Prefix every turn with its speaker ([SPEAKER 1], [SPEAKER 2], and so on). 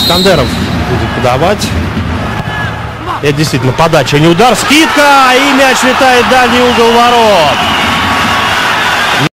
[SPEAKER 1] Искандеров будет подавать. Это действительно подача, не удар, скидка, и мяч летает в дальний угол ворот.